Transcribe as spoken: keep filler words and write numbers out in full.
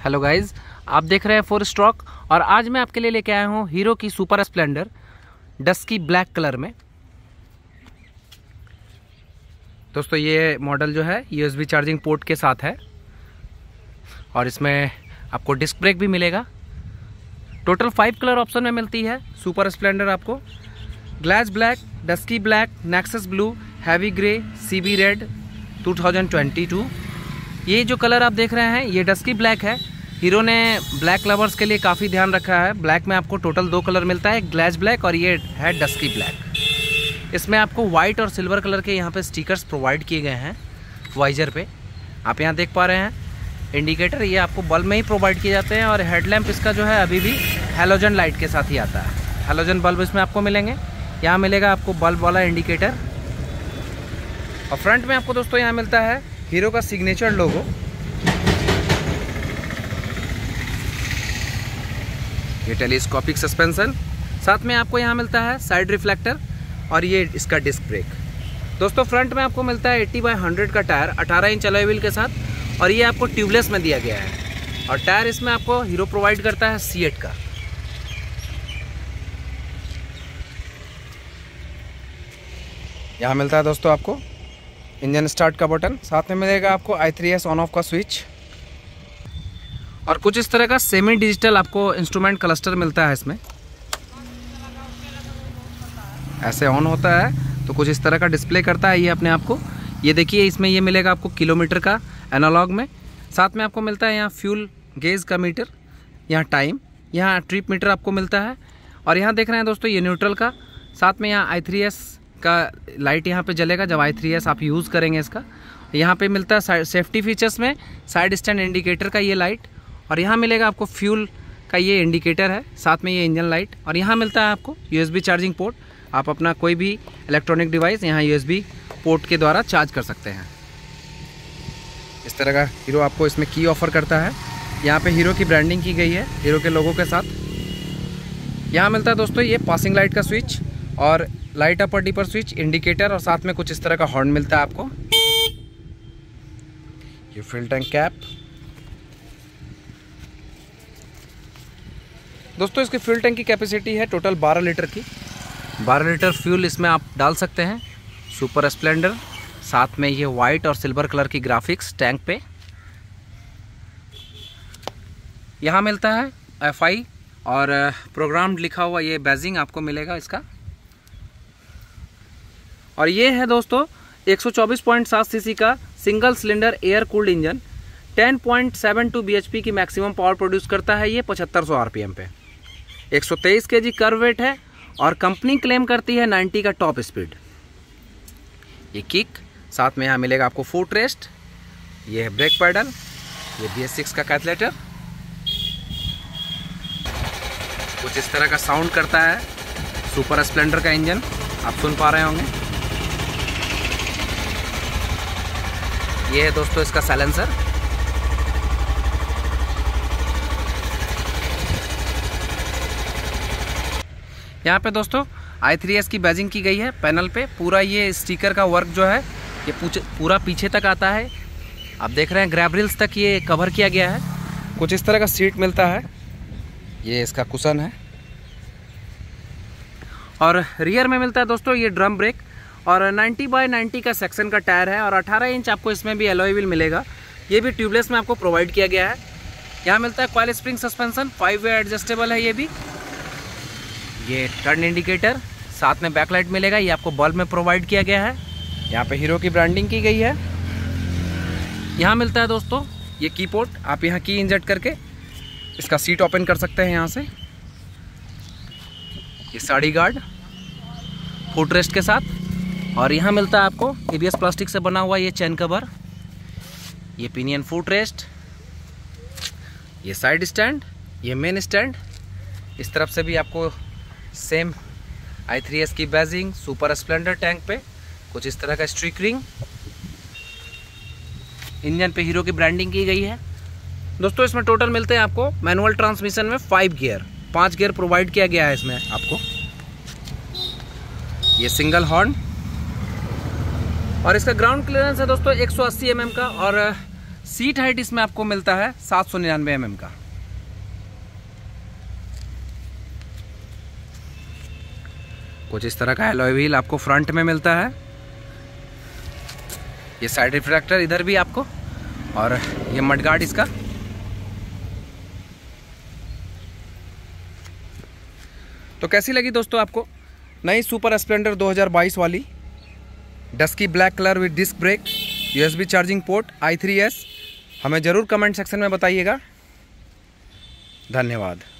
Hello guys, आप देख रहे हैं फोर स्ट्रोक और आज मैं आपके लिए लेके आया हूँ हीरो की super splendor dusky black colour में। दोस्तों ये मॉडल जो है यूएसबी चार्जिंग पोर्ट के साथ है और इसमें आपको डिस्क ब्रेक भी मिलेगा। टोटल फाइव कलर ऑप्शन में मिलती है सुपर स्प्लेंडर आपको। Glass black, dusky black, nexus blue, heavy grey, CB red two thousand twenty two. ये जो कलर आप देख रहे हैं ये डस्की ब्लैक है। हीरो ने ब्लैक लवर्स के लिए काफ़ी ध्यान रखा है। ब्लैक में आपको टोटल दो कलर मिलता है, ग्लास ब्लैक और ये है डस्की ब्लैक। इसमें आपको वाइट और सिल्वर कलर के यहाँ पे स्टिकर्स प्रोवाइड किए गए हैं वाइजर पे। आप यहाँ देख पा रहे हैं इंडिकेटर, ये आपको बल्ब में ही प्रोवाइड किए जाते हैं और हेडलैम्प इसका जो है अभी भी हैलोजन लाइट के साथ ही आता है। हैलोजन बल्ब इसमें आपको मिलेंगे। यहाँ मिलेगा आपको बल्ब वाला इंडिकेटर और फ्रंट में आपको दोस्तों यहाँ मिलता है हीरो का सिग्नेचर लोगो। ये टेलीस्कोपिक सस्पेंशन, साथ में आपको यहाँ मिलता है साइड रिफ्लेक्टर और ये इसका डिस्क ब्रेक। दोस्तों फ्रंट में आपको मिलता है अस्सी बाई हंड्रेड का टायर अठारह इंच अलॉय व्हील के साथ और ये आपको ट्यूबलेस में दिया गया है और टायर इसमें आपको हीरो प्रोवाइड करता है सी एट का। यहाँ मिलता है दोस्तों आपको इंजन स्टार्ट का बटन, साथ में मिलेगा आपको I three S on off का स्विच और कुछ इस तरह का सेमी डिजिटल आपको इंस्ट्रूमेंट क्लस्टर मिलता है। इसमें ऐसे ऑन होता है तो कुछ इस तरह का डिस्प्ले करता है ये अपने आप को। ये देखिए इसमें ये मिलेगा आपको किलोमीटर का एनालॉग में। साथ में आपको मिलता है यहाँ फ्यूल गेज का मीटर, यहाँ टाइम, यहाँ ट्रिप मीटर आपको मिलता है और यहाँ देख रहे हैं दोस्तों ये न्यूट्रल का। साथ में यहाँ आई थ्री एस का लाइट यहाँ पे जलेगा जब आई थ्री एस आप यूज़ करेंगे इसका। यहाँ पे मिलता है सेफ्टी फीचर्स में साइड स्टैंड इंडिकेटर का ये लाइट और यहाँ मिलेगा आपको फ्यूल का ये इंडिकेटर है, साथ में ये इंजन लाइट और यहाँ मिलता है आपको यूएसबी चार्जिंग पोर्ट। आप अपना कोई भी इलेक्ट्रॉनिक डिवाइस यहाँ यूएसबी पोर्ट के द्वारा चार्ज कर सकते हैं। इस तरह का हीरो आपको इसमें की ऑफर करता है। यहाँ पे हीरो की ब्रांडिंग की गई है हीरो के लोगों के साथ। यहाँ मिलता है दोस्तों ये पासिंग लाइट का स्विच और light upper dipper switch, indicator और साथ में कुछ इस तरह का हॉर्न मिलता है आपको। ये फ्यूल टैंक कैप। दोस्तों इसकी फ्यूल टैंक की कैपेसिटी है टोटल बारह लीटर की। बारह लीटर फ्यूल इसमें आप डाल सकते हैं। सुपर स्प्लेंडर, साथ में ये वाइट और सिल्वर कलर की ग्राफिक्स टैंक पे। यहाँ मिलता है एफ आई और प्रोग्राम लिखा हुआ ये बैजिंग आपको मिलेगा इसका। और ये है दोस्तों एक सौ चौबीस पॉइंट सात सीसी का single cylinder air cooled engine. Ten point seven two BHP की मैक्सिमम पावर प्रोड्यूस करता है ये पचहत्तर सौ आरपीएम पे। एक सौ तेईस केजी कर्व वेट है और कंपनी क्लेम करती है नब्बे का टॉप स्पीड। ये किक, साथ में यहाँ मिलेगा आपको फुट रेस्ट, ये है ब्रेक पैडल, ये बी एस सिक्स का कैथलेटर। कुछ इस तरह का साउंड करता है सुपर स्प्लेंडर का इंजन, आप सुन पा रहे होंगे। ये है दोस्तों इसका साइलेंसर। यहाँ पे दोस्तों आई थ्री एस की बैजिंग की गई है पैनल पे। पूरा ये स्टिकर का वर्क जो है ये पूरा पीछे तक आता है। आप देख रहे हैं ग्रैब रिल्स तक ये कवर किया गया है। कुछ इस तरह का सीट मिलता है, ये इसका कुशन है और रियर में मिलता है दोस्तों ये ड्रम ब्रेक और नब्बे बाई नब्बे का सेक्शन का टायर है और अठारह इंच आपको इसमें भी अलॉय व्हील मिलेगा। ये भी ट्यूबलेस में आपको प्रोवाइड किया गया है। यहाँ मिलता है coil spring suspension, five way adjustable है ये भी। ये टर्न इंडिकेटर, साथ में बैकलाइट मिलेगा, ये आपको बल्ब में प्रोवाइड किया गया है। यहाँ पे हीरो की ब्रांडिंग की गई है। यहाँ मिलता है दोस्तों ये की पोर्ट, आप यहाँ की इंजर्ट करके इसका सीट ओपन कर सकते हैं यहाँ से। ये साड़ी गार्ड फुट रेस्ट के साथ और यहाँ मिलता है आपको एबीएस प्लास्टिक से बना हुआ ये चैन कवर, ये पिनियन फुट रेस्ट, ये साइड स्टैंड, ये मेन स्टैंड। इस तरफ से भी आपको सेम आई थ्री एस की बैजिंग सुपर स्प्लेंडर टैंक पे कुछ इस तरह का स्ट्रिकरिंग। इंजन पे हीरो की ब्रांडिंग की गई है। दोस्तों इसमें टोटल मिलते हैं आपको मैनुअल ट्रांसमिशन में फाइव गियर, पांच गियर प्रोवाइड किया गया है इसमें आपको। ये सिंगल हॉर्न और इसका ग्राउंड क्लियरेंस है दोस्तों एक सौ अस्सी एम एम का और सीट हाइट इसमें आपको मिलता है सात सौ निन्यानवे एम एम का। कुछ इस तरह का एलॉय व्हील आपको फ्रंट में मिलता है। ये साइड रिफ्लेक्टर इधर भी आपको, और ये मडगार्ड इसका। तो कैसी लगी दोस्तों आपको नई सुपर स्प्लेंडर दो हज़ार बाईस वाली dusky black colour with disc brake, USB charging port I three S? हमें ज़रूर कमेंट सेक्शन में बताइएगा। धन्यवाद।